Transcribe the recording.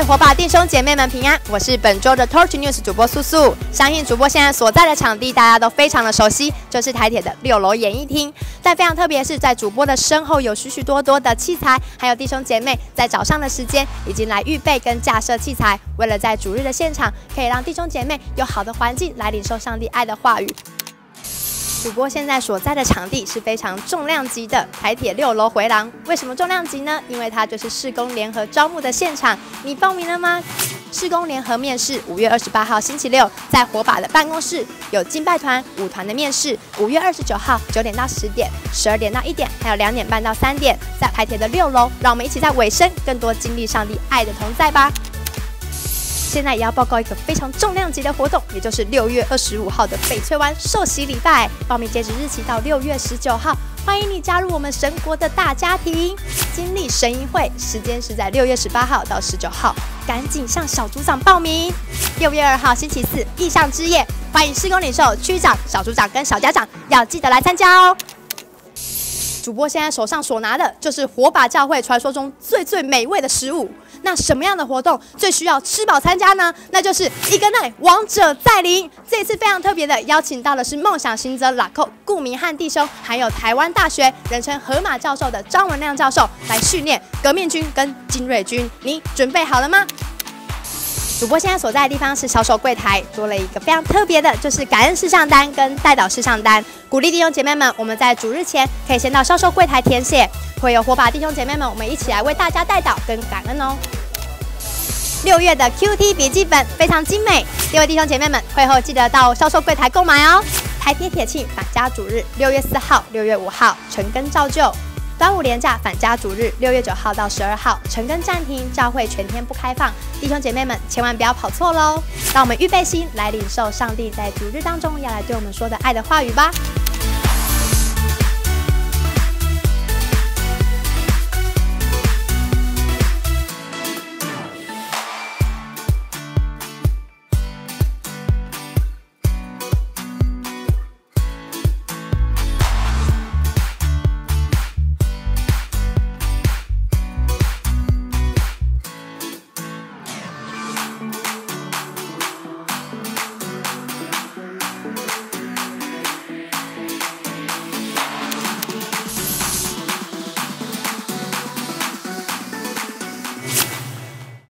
火把弟兄姐妹们平安，我是本周的 Torch News 主播素素。相信主播现在所在的场地大家都非常的熟悉，就是台铁的6楼演艺厅。但非常特别的是，在主播的身后有许许多多的器材，还有弟兄姐妹在早上的时间已经来预备跟架设器材，为了在主日的现场可以让弟兄姐妹有好的环境来领受上帝爱的话语。主播现在所在的场地是非常重量级的台铁6楼回廊。为什么重量级呢？因为它就是事工联合招募的现场。你报名了吗？事工联合面试5月28号星期六在火把的办公室有敬拜团、舞团的面试。5月29号9点到10点，12点到1点，还有2点半到3点，在台铁的6楼。让我们一起在尾声更多经历上帝爱的同在吧。现在也要报告一个非常重量级的活动，也就是6月25号的翡翠湾受洗礼拜，报名截止日期到6月19号，欢迎你加入我们神国的大家庭，经历神营会，时间是在6月18号到19号，赶紧向小组长报名。6月2号星期四异象之夜，欢迎事工领袖、区长、小组长跟小家长，要记得来参加哦。主播现在手上所拿的就是火把教会传说中最美味的食物。那什么样的活动最需要吃饱参加呢？那就是一个奈王者再临。这次非常特别的邀请到的是梦想行者拉寇顾明翰弟兄，还有台湾大学人称河马教授的张文亮教授来训练革命军跟精锐军。你准备好了吗？主播现在所在的地方是销售柜台，做了一个非常特别的，就是感恩事项单跟代祷事项单，鼓励弟兄姐妹们，我们在主日前可以先到销售柜台填写，会有火把弟兄姐妹们，我们一起来为大家代祷跟感恩哦。6月的 QT 笔记本非常精美，各位弟兄姐妹们，会后记得到销售柜台购买哦。台铁铁庆返家主日6月4号、6月5号陈根照旧。端午连假返家主日6月9号到12号，陈根暂停，教会全天不开放，弟兄姐妹们千万不要跑错喽！让我们预备心来领受上帝在主日当中要来对我们说的爱的话语吧。